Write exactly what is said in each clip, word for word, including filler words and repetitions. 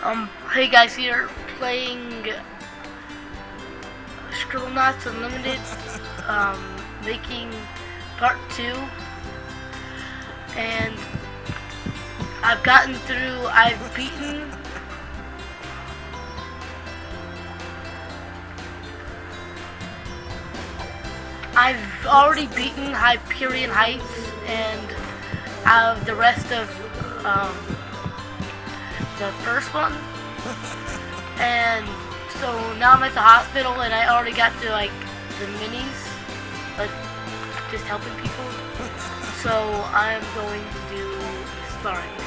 Um, hey guys, here playing Scribblenauts Unlimited, um, making part two, and I've gotten through, I've beaten I've already beaten Hyperion Heights and uh, the rest of um, the first one, and so now I'm at the hospital and I already got to like the minis, like just helping people. So I'm going to do the sparring mission.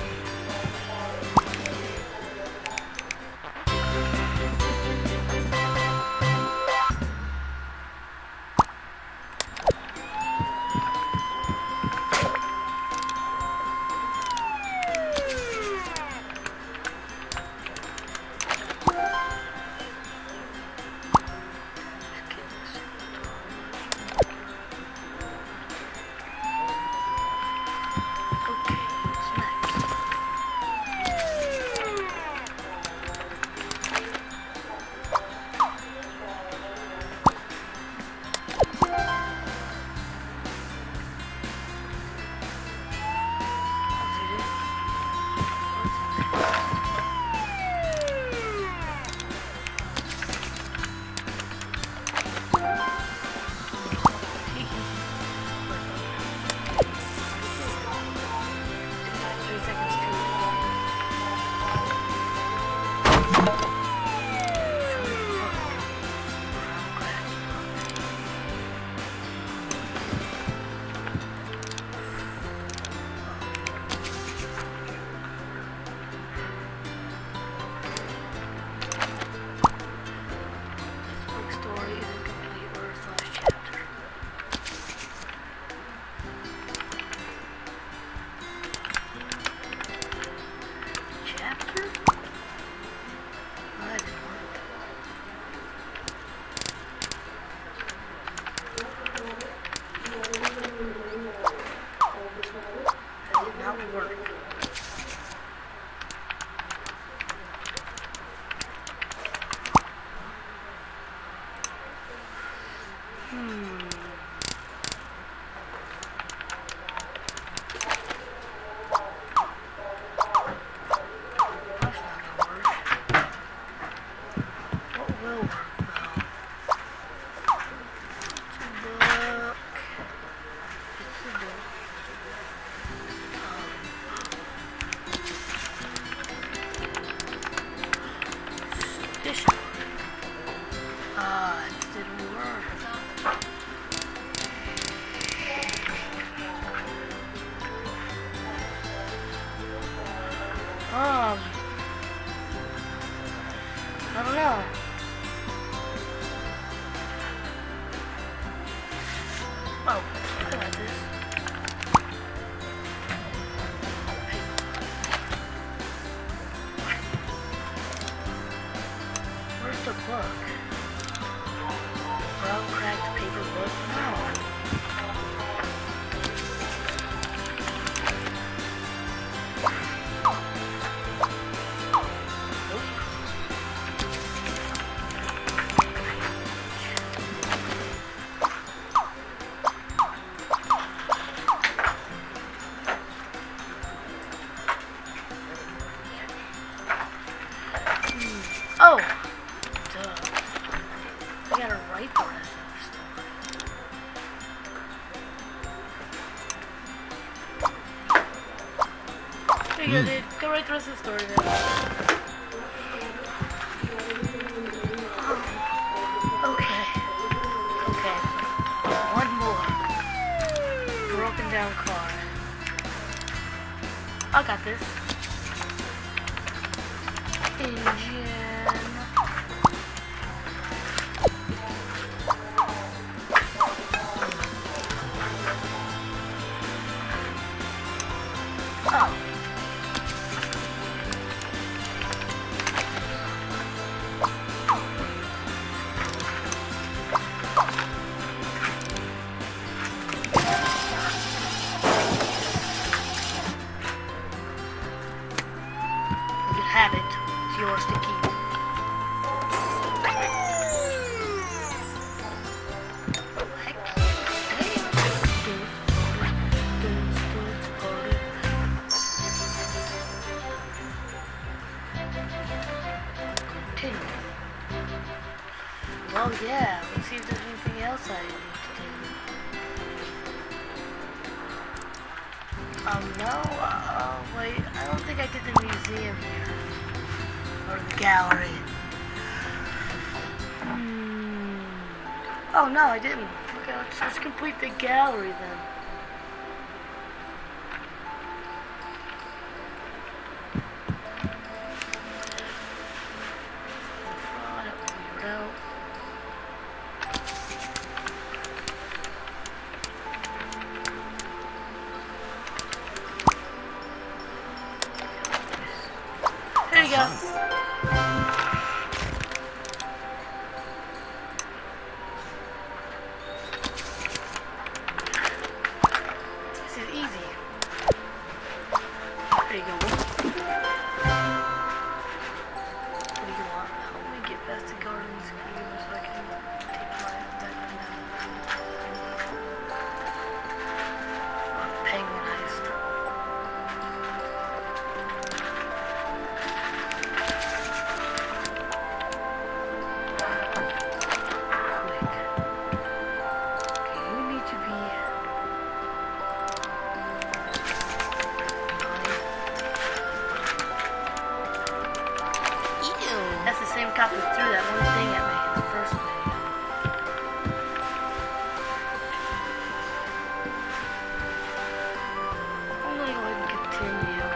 Um, I don't know. Oh, I got this. Where's the book? Brown cracked paper book? No. Oh! Duh. I gotta write the rest of the story. There you go, dude. Go write the rest of the story then. Oh. Okay. Okay. One more. Broken down car. I got this. Engine. Oh. You can have it. it's yours to keep. Oh yeah, let's see if there's anything else I need to do. Um, no, uh, wait, I don't think I did the museum here. Or the gallery. Hmm. Oh no, I didn't. Okay, let's, let's complete the gallery then. There you go. This is easy. There you go. What do you want? Help me get past the garden screen so I can take my attack now. Oh, penguin heist. That's the same cop that threw that one thing at me in the first place. I'm gonna go ahead and continue.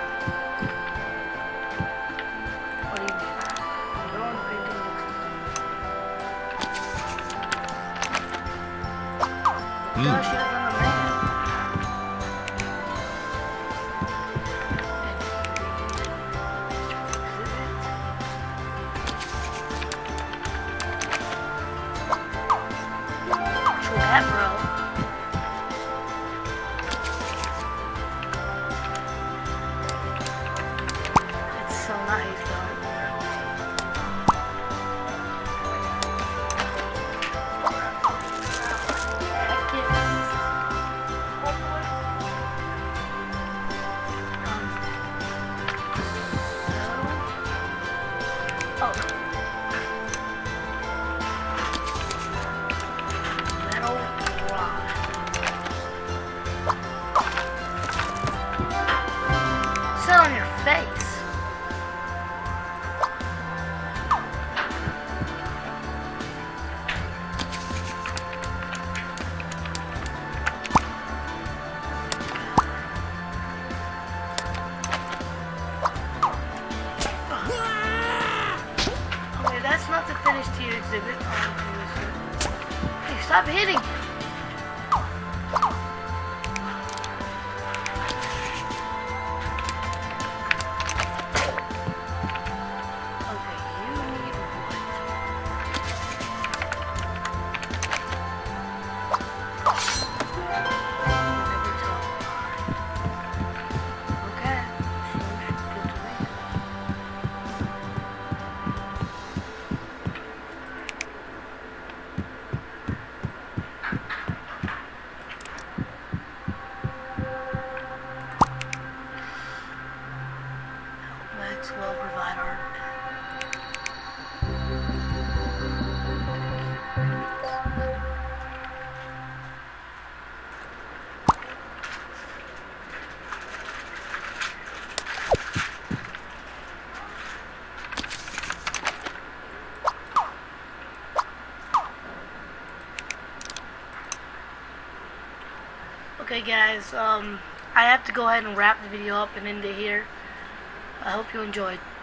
What do you mean? Go on, painting looks. Mm. Gosh, you're on the man. That, bro. It's so nice, though. Heck yes. Um, so, oh. On your face. Okay, that's not the finish to your exhibit. Hey, stop hitting it. Will provide art. Okay guys, um, I have to go ahead and wrap the video up and end it here. I hope you enjoyed.